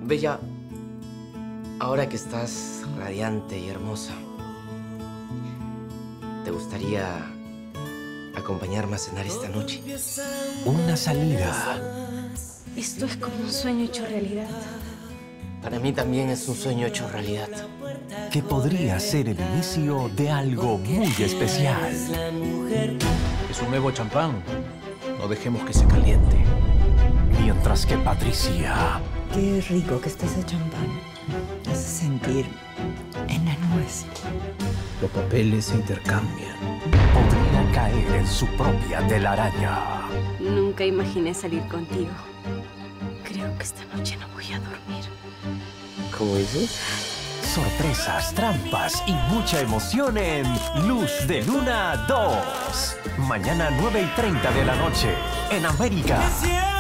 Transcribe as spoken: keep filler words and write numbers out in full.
Bella, ahora que estás radiante y hermosa, ¿te gustaría acompañarme a cenar esta noche? Una salida. Esto es como un sueño hecho realidad. Para mí también es un sueño hecho realidad. Que podría ser el inicio de algo muy especial. Es un nuevo champán. No dejemos que se caliente. Mientras que Patricia... Qué rico que esté ese champán. Me hace sentir en las nubes. Los papeles se intercambian. Podría caer en su propia telaraña. Nunca imaginé salir contigo. Creo que esta noche no voy a dormir. ¿Cómo dices? Sorpresas, trampas y mucha emoción en Luz de Luna dos. Mañana nueve y treinta de la noche en América.